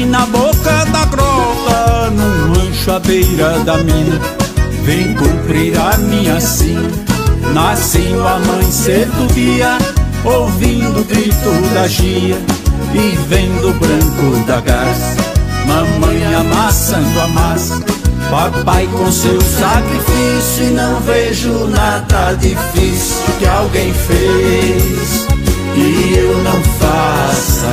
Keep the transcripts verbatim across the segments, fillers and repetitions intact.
na boca da grota, num rancho à beira da mina, vem cumprir a minha sina. Nasci no amanhecer do dia, ouvindo o grito da gia e vendo o branco da garça, mamãe amassando a massa, papai com seu sacrifício. E não vejo nada difícil que alguém fez e eu não faça.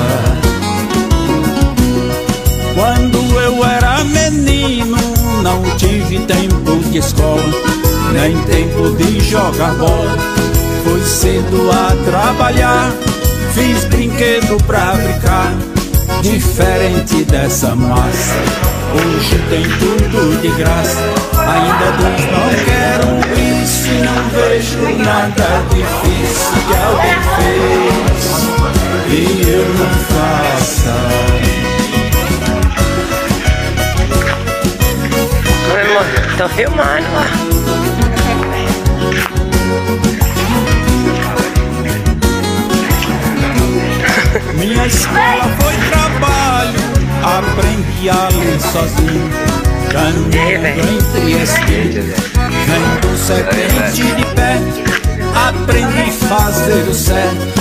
Quando eu era menino, não tive tempo de escola, nem tempo de jogar bola. Fui cedo a trabalhar, fiz brinquedo pra brincar, diferente dessa massa. Hoje tem tudo de graça, ainda diz não quero isso. E não vejo nada difícil que alguém fez e eu não faça. Tô filmando, ó. Minha escola foi trabalho, aprendi a ler sozinho, caminhando entre espelhos, vendo serpente de pé, aprendi a fazer o certo,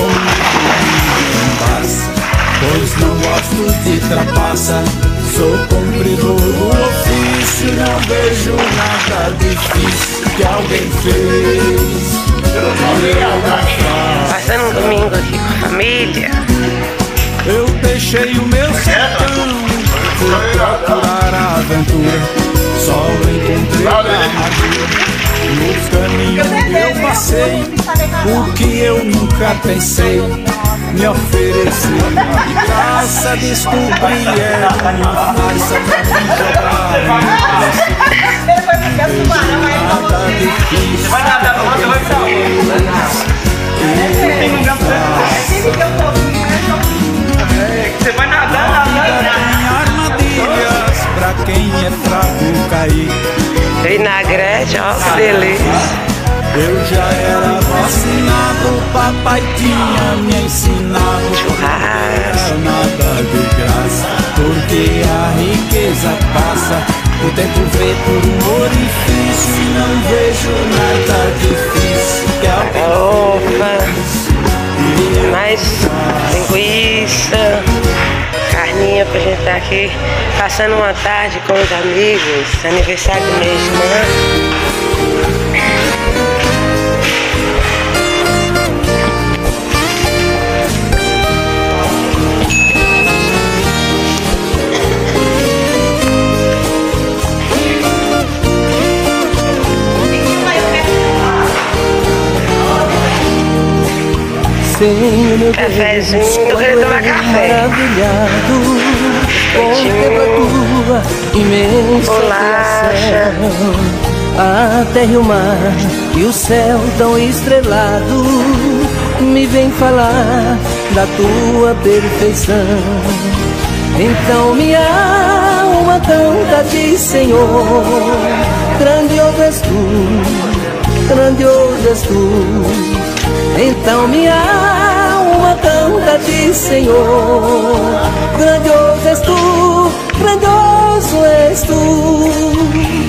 como passa, pois não gosto de trapaça. Sou cumpridor do ofício, não vejo nada difícil que alguém fez. Passando um domingo aqui com a família. Eu deixei o meu sertão, fui procurar a aventura, só encontrei a amargura. Nos caminhos que eu passei, o que eu nunca pensei, me ofereceu de graça. Descobri era uma farsa pra me jogar em preço. Nada difícil que alguém fez. Você vai nadar, nadar. Tem armadilhas pra quem é fraco cair. Vinagrete, ó, que delícia. Eu já era vacinado, papai tinha me ensinado. Churrasco. Nada de graça, porque a riqueza passa, o tempo vê por um orifício. E não vejo nada difícil que alguém fez. Opa, mais linguiça, carninha pra gente estar aqui passando uma tarde com os amigos, aniversário do mês de manhã. Cafézinho, eu queria tomar café. Bolacha. A terra e o mar e o céu tão estrelado me vem falar da tua perfeição. Então minha alma canta de Senhor, grandioso és tu, grandioso és tu. Então minha alma canta de Senhor, grandioso és tu, grandioso és tu.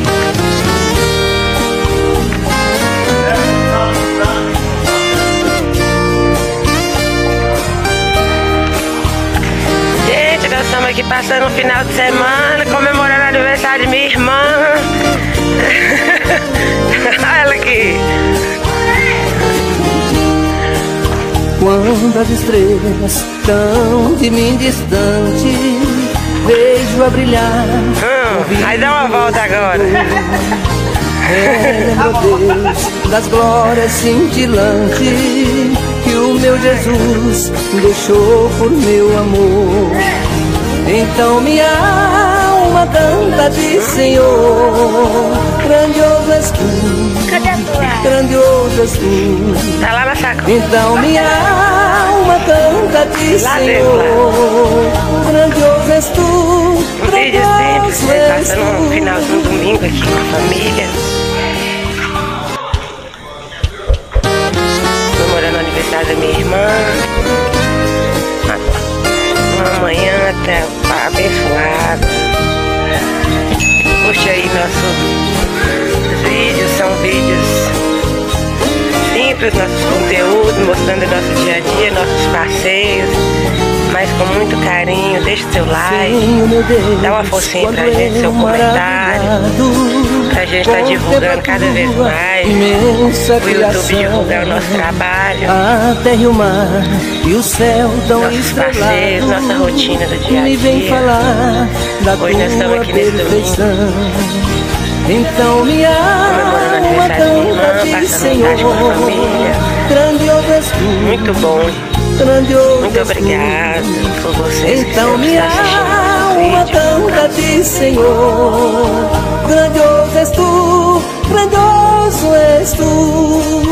Gente, nós estamos aqui passando o final de semana, comemorando o aniversário de minha irmã. Olha ela aqui. Quando as estrelas estão de mim distante, vejo a brilhar. Hum, aí dá uma volta agora. É, meu Deus, das glórias cintilantes que o meu Jesus deixou por meu amor. Então minha alma canta de Senhor, grandioso és tu, Cadê a tua? grandioso és tu. Tá lá na sacola. Então minha alma canta de Lá Senhor, grandioso és tu, Um vídeo simples, grandioso né? és Passando um tu. final de um domingo aqui com a família. Comemorando o aniversário da minha irmã. Amanhã até a abençoado. Curte aí nossos vídeos, são vídeos simples, nossos conteúdos, mostrando o nosso dia a dia, nossos passeios, mas com muito carinho. Deixa o seu like, dá uma forcinha pra gente, seu comentário, pra gente estar divulgando cada vez mais, o YouTube divulgar o nosso trabalho, a terra e o mar e o céu dão nossos passeios, nossa rotina do dia a me vem dia. falar da Hoje nós estamos aqui nesse domingo, então me comemorando o aniversário da minha irmã, passando tarde com a família. Grandioso és tu, Muito bom. grandioso Muito obrigado por vocês que então sempre minha estão assistindo alma nosso vídeo. canta a ti, Senhor. Grandioso és tu, grandioso és tu.